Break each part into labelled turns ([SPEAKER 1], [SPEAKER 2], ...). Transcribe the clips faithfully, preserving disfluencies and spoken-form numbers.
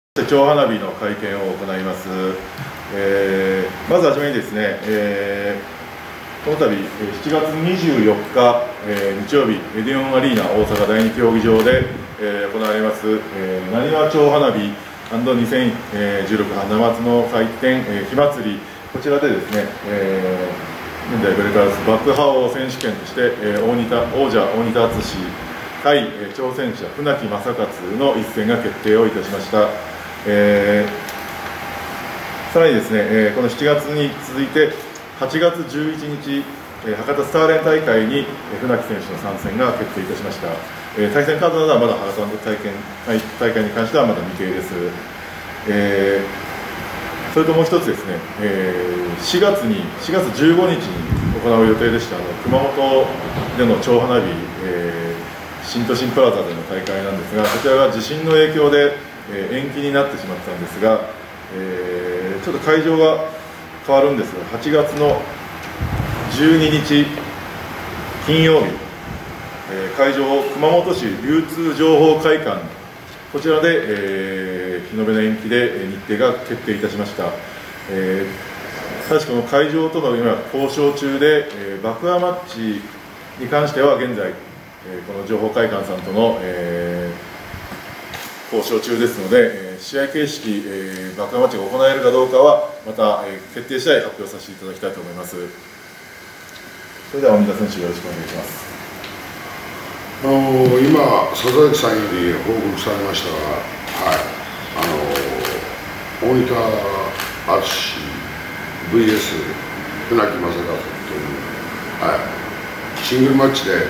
[SPEAKER 1] 手帳花火の会見を行います。えー、まずはじめにですね、えー、この度しちがつにじゅうよっか、えー、日曜日エディオンアリーナ大阪だいに競技場で、えー、行われます、えー、なにわ町花火にせんじゅうろく花松の祭典、えー、火祭り、こちらでですね、えー、現在ブレカーズバックハオ選手権として、えー、大仁田王者大仁田敦対、えー、挑戦者船木正勝の一戦が決定をいたしました。えー、さらにですね、えー、このしちがつに続いてはちがつじゅういちにち、えー、博多スターレン大会に、えー、船木選手の参戦が決定いたしました。えー、対戦カードなどはまだ博多の大会、大会に関してはまだ未定です。えー、それともう一つですね、えー、しがつにしがつじゅうごにちに行う予定でしたあの熊本での町花火、えー、新都心プラザでの大会なんですが、こちらが地震の影響でえー、延期になってしまったんですが、えー、ちょっと会場が変わるんですが、はちがつのじゅうににち金曜日、えー、会場を熊本市流通情報会館、こちらで、えー、日延べの延期で日程が決定いたしました。えー、ただしこの会場との今交渉中で、えー、爆破マッチに関しては現在、えー、この情報会館さんとの、えー交渉中ですので、えー、試合形式、えー、爆破マッチが行えるかどうかはまた、えー、決定次第発表させていただきたいと思います。それでは大仁田選手よろしくお願いします。
[SPEAKER 2] あのー、今佐々木さんより報告されましたが、はい、あのー、大仁田敦 ブイエス 船木正和という、はい、シングルマッチで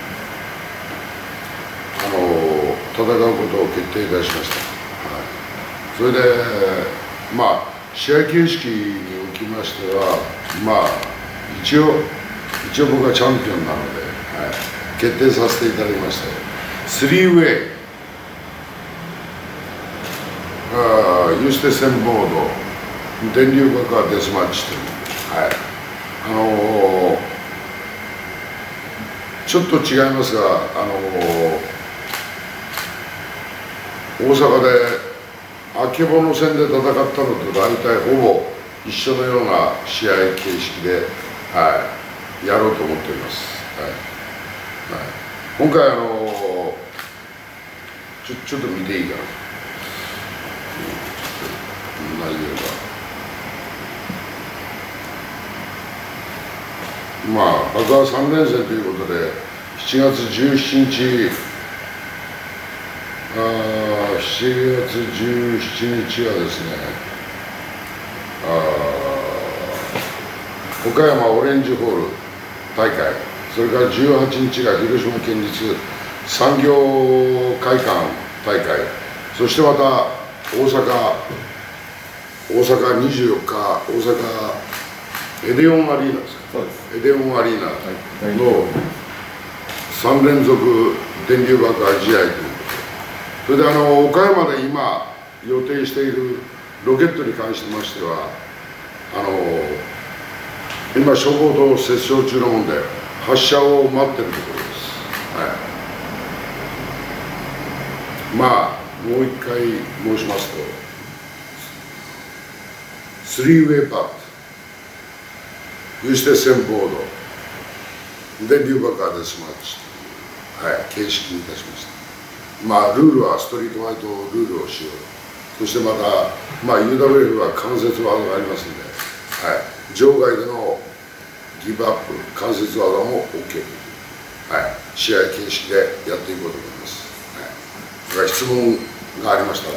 [SPEAKER 2] あのー戦うことを決定いたしました。はい、それで、まあ、試合形式におきましては、まあ、一応、一応僕はチャンピオンなので、はい、決定させていただきまして、スリーウェイ、あユーステ戦ボード、電流爆破デスマッチという、はい、あのー、ちょっと違いますが、あのー大阪であけぼの戦で戦ったのと大体ほぼ一緒のような試合形式で、はい、やろうと思っております。はいはい、今回あのちょ、ちょっと見ていいかな、うん、内容がまあ爆破さんれんせんということでしちがつじゅうしちにちあしちがつじゅうしちにちはですね、あ岡山オレンジホール大会、それからじゅうはちにちが広島県立産業会館大会、そしてまた大阪大阪にじゅうよっか大阪エディオンアリーナですか、そうです、エディオンアリーナのさんれんぞく電流爆破試合という、それであの岡山で今予定しているロケットに関しましては、あの今消防と折衝中のもんで発射を待っているところです。はい、まあもう一回申しますと、スリーウェイパッド、有刺鉄線ボード、電流爆破デスマッチという、はい、形式にいたしました。まあ、ルールはストリートファイトルールをしよう、そしてまた、まあ、ユーダブリエフ は関節技がありますので、はい、場外でのギブアップ、関節技も OK という、はい、試合形式でやっていこうと思います。はい、質問がありましたら、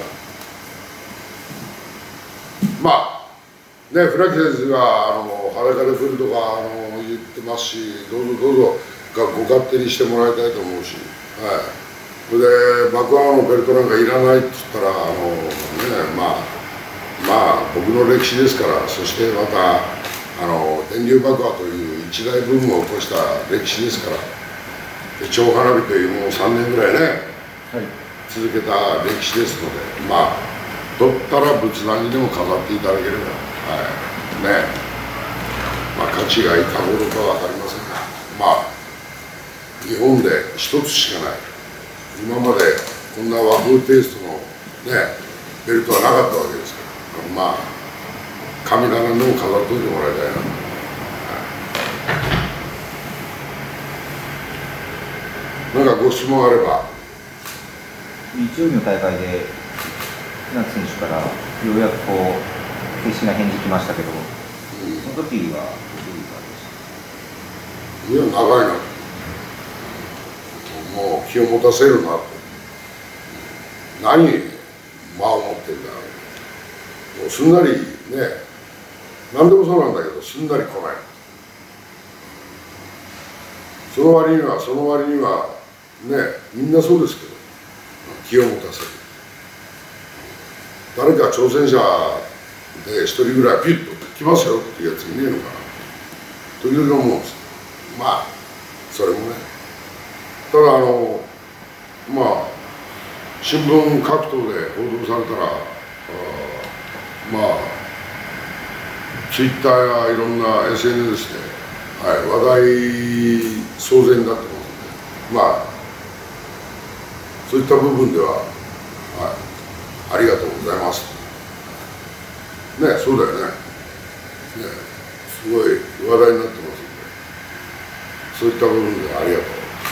[SPEAKER 2] まあ、ね、船木先生があの裸で来るとかあの言ってますし、どうぞどうぞがご勝手にしてもらいたいと思うし。はい、それで爆破のベルトなんかいらないって言ったら、あのね、まあまあ僕の歴史ですから、そしてまたあの電流爆破という一大ブームを起こした歴史ですから、で町花火というものをさんねんぐらいね、はい、続けた歴史ですので、まあ取ったら仏壇にでも飾っていただければ、はいね、まあ価値がいかほどかは分かりませんが、まあ日本で一つしかない、今までこんな和風テイストのね、 ベルトはなかったわけですから、まあ神棚でも飾っといてもらいたいな。なんかご質問あれば。
[SPEAKER 3] 日曜日の大会で船木選手からようやくこう正式な返事来ましたけど、うん、その時はどういう感じでした？
[SPEAKER 2] いや、長いな、もう気を持たせるなって、何間を持ってんだ、もうすんなりね、何でもそうなんだけど、すんなり来ない。その割には、その割にはね、みんなそうですけど、気を持たせる。誰か挑戦者で一人ぐらいピュッと来ますよっていうやついねえのかな時々思うんです。まあそれもね、ただあのまあ新聞各党で報道されたら、あまあツイッターやいろんな エスエヌエス で、はい、話題騒然になってますので、まあそういった部分では、はい、ありがとうございます。ね、そうだよね。ね、すごい話題になってますので、そういった部分ではありがと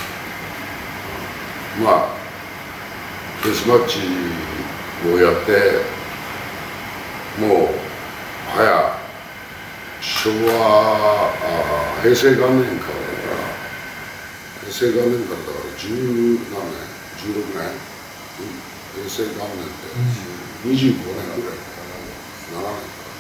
[SPEAKER 2] う。まあ、デスマッチをやって、もう、早、昭和、あ平成元年からだから、平成元年からだから十何年、じゅうろくねん、平成元年ってにじゅうごねんぐらいかな、ななね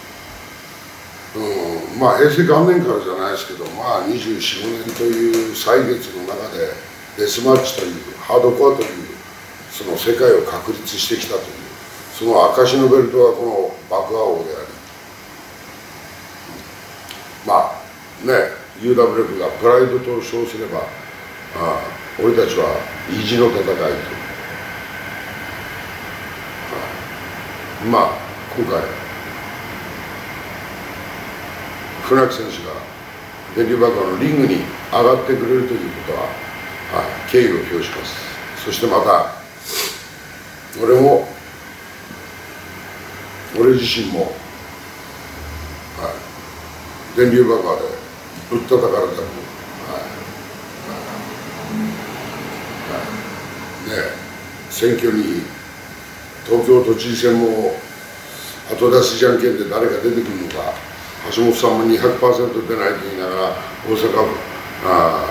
[SPEAKER 2] んか、うん、まあ平成元年からじゃないですけど、まあにじゅうよん、ごねんという歳月の中でデスマッチというハードコアというその世界を確立してきたという、その証のベルトがこの爆破王であり、まあね、ユーダブリューエフ がプライドと称すれば、ああ俺たちは意地の戦いと、まあ今回船木選手が電流爆破のリングに上がってくれるということは、はい、敬意を表します。そしてまた俺も俺自身も、はい、電流爆破でぶったたかれたと、はいはいね、選挙に東京都知事選も後出しじゃんけんで誰が出てくるのか、橋本さんも にひゃくパーセント 出ないと言いながら大阪府あ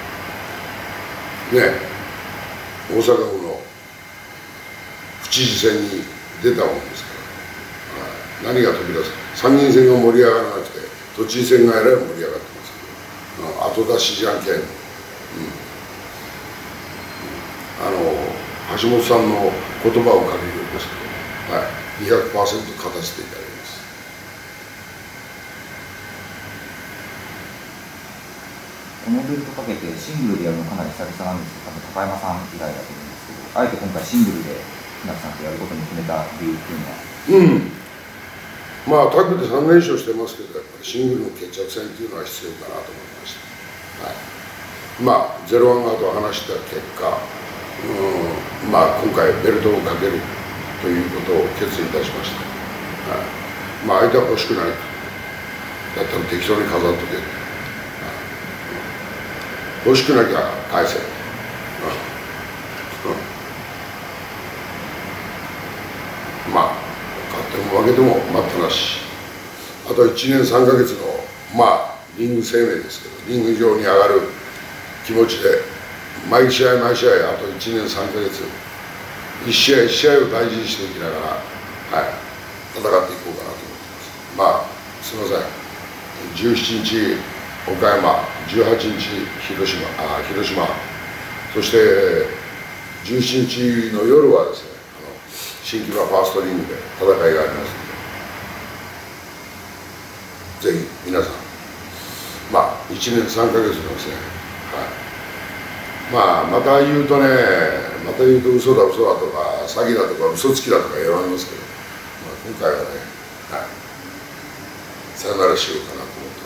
[SPEAKER 2] ね大阪府の府知事選に出たもんですから、何が飛び出す、参議院選が盛り上がらなくて都知事選がえらい盛り上がってますけど、後出しじゃんけん、うん、あの橋本さんの言葉を借りるんですけど、はい、にひゃくパーセント 勝たせていただきます。
[SPEAKER 3] このベルトかけてシングルでやるのかなり久々なんですけど、多分高山さん以外だと思うんですけど、あえて今回シングルで船木さんとやることに決めた理由っていうのは？
[SPEAKER 2] うん、まあタッグでさん連勝してますけど、やっぱりシングルの決着戦っていうのは必要かなと思いました。はい、まあゼロワンガードを話した結果、うん、まあ今回ベルトをかけるということを決意いたしました。はい、まあ相手は欲しくないだったら適当に飾っとけ、はい、欲しくなきゃ返せ、うんうん、まあ勝っても負けても待ったなし、あといちねんさんかげつのまあリング生命ですけど、リング上に上がる気持ちで毎試合毎試合あといちねんさんかげつ一試合一試合を大事にしていきながら、はい、戦っていこうかなと思ってます。まあすみません、じゅうしちにち岡山、じゅうはちにち広島、あ広島、そしてじゅうしちにちの夜はですね、あの新木場ファーストリングで戦いがありますので、ぜひ皆さん、まあいちねんさんかげつのですね、はい、まあまた言うとね、また言うと嘘だ嘘だとか詐欺だとか嘘つきだとか言われますけど、まあ、今回はね、はい、さよならしようかなと思って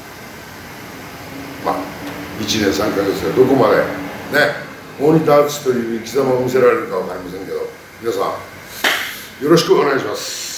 [SPEAKER 2] ます。まあいちねんさんかげつでどこまでねモニターアーツという生き様を見せられるか分かりませんけど、皆さんよろしくお願いします。